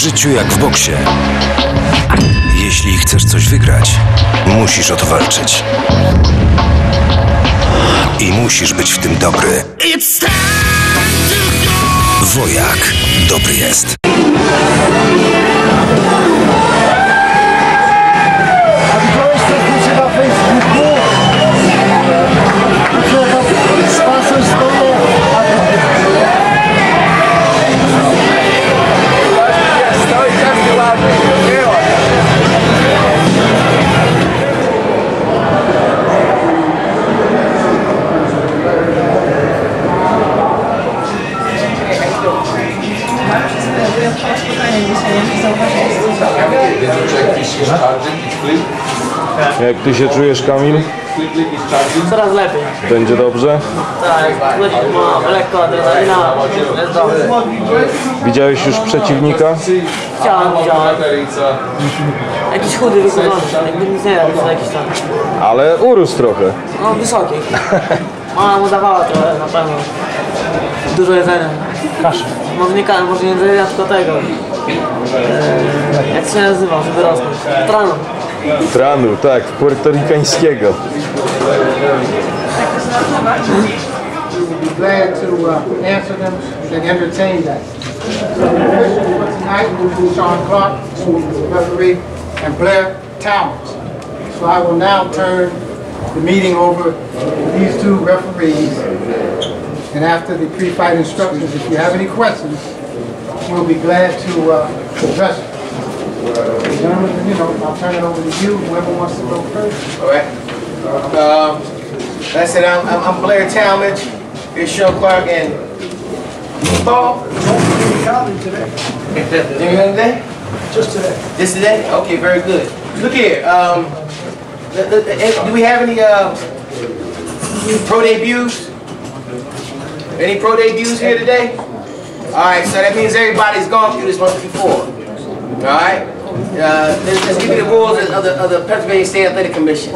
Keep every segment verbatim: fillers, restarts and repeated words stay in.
życiu jak w boksie. Jeśli chcesz coś wygrać, musisz o to walczyć. I musisz być w tym dobry. Wojak dobry jest. Jak ty się czujesz, Kamil? Coraz lepiej. Będzie dobrze? Tak, ma lekko adrenalina, jest dobrze. Widziałeś już przeciwnika? Widziałem, widziałem. Jakiś chudy, wykurzony, jakby nic nie robił, jakiś tam. Ale urósł trochę. No, wysoki. Mama mu dawała trochę, na pewno. Dużo jedzenia. Kaszy. Może nie kaszy, może nie jedzenia, tylko tego. Eee, jak się nazywa, żeby rosnąć? Tranu. Tranu, tak, puertorikańskiego. Glad to uh, answer them and entertain that. So the officials for tonight will be Sean Clark, who is the referee, and Blair Talmadge. So I will now turn the meeting over to these two referees. And after the pre-fight instructions, if you have any questions, we'll be glad to uh, address them. Gentlemen, you know, I'll turn it over to you, whoever wants to go first. All right. Um, like I said, I'm, I'm, I'm Blair Talmadge. Here's Sean Clark and Paul. today. today? Just today. Just today? Okay, very good. Look here. Um, the, the, the, do we have any uh, pro debuts? Any pro debuts here today? All right, so that means everybody's gone through this once before. All right. Uh, let's, let's give you the rules of the, of the Pennsylvania State Athletic Commission.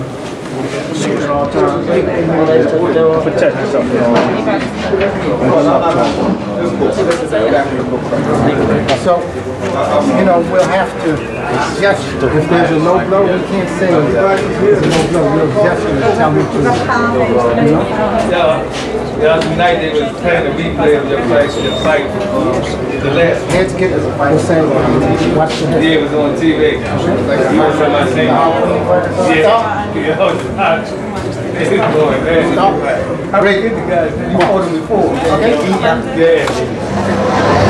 So, you know, we'll have to gesture. If there's a low blow, we can't say there's a low blow. We'll gesture and tell me to, you know? The other night they was playing a replay of your fight, your fight, uh, the last. Heads get the same. Watch the head. Yeah, it was on T V. You were from my same. Yeah. Yeah. Going, man. Stop. I read the guys. You fought him before. Okay? Yeah.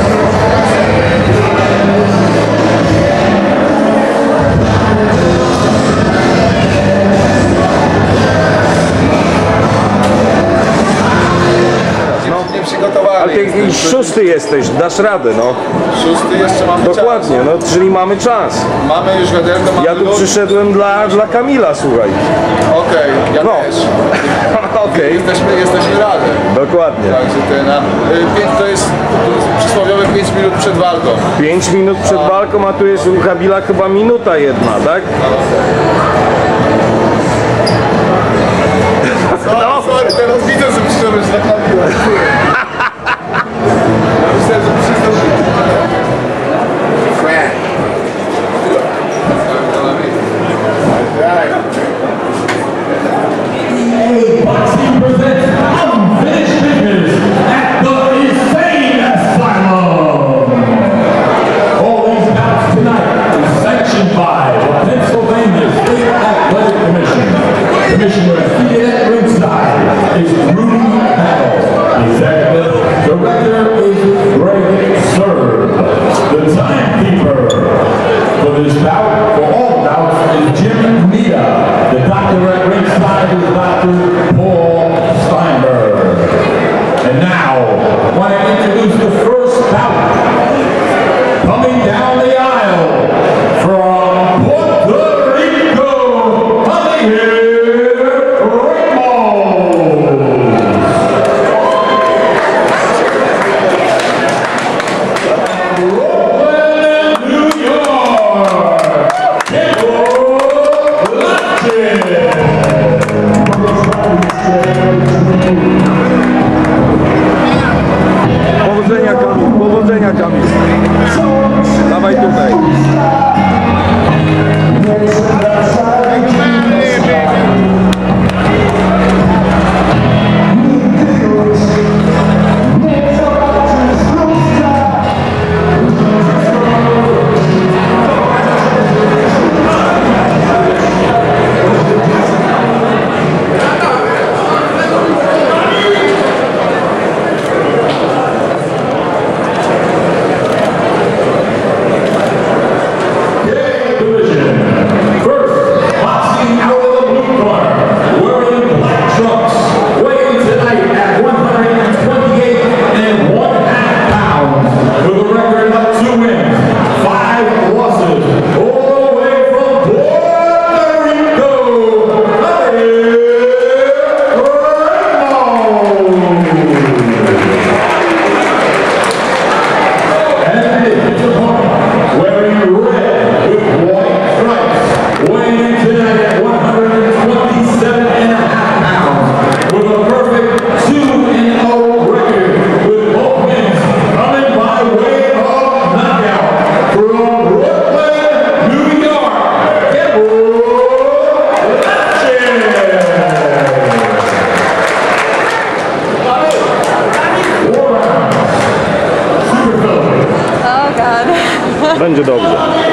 Ale ty już szósty jesteś, dasz radę, no. Szósty jeszcze mamy Dokładnie, czas. no, czyli mamy czas. Mamy już wiaderko, mamy Ja tu lód. przyszedłem dla, dla Kamila, słuchaj. Okej, okay, ja No. też. Okej. Okay. Jesteśmy, jesteśmy razem. Dokładnie. Także ten, a, y, pięć, to jest przysłowiowe pięć minut przed walką. pięć minut przed A. walką, a tu jest u Kamila chyba minuta jedna, tak? No, no. Sorry, teraz widzę, że przyszedłeś na Kamila. Ja myślałem, że przyszedłeś. Boxing presents unfinished business at the Insane Asylum. All these bouts tonight is sanctioned by the Pennsylvania State Athletic Commission. Commissioner seated at ringside is Rudy Battle. Executive Director is Greg Serb. The timekeeper for this bout, for all bouts, is Jim Mita. The doctor at ringside is Doctor Paul Steinberg. And now, I want to introduce the first bout. Coming down the aisle from Puerto Rico, Javier Ramos. Brooklyn, New York, Diego Lache. Powodzenia, Kamil, powodzenia, Będzie dobrze.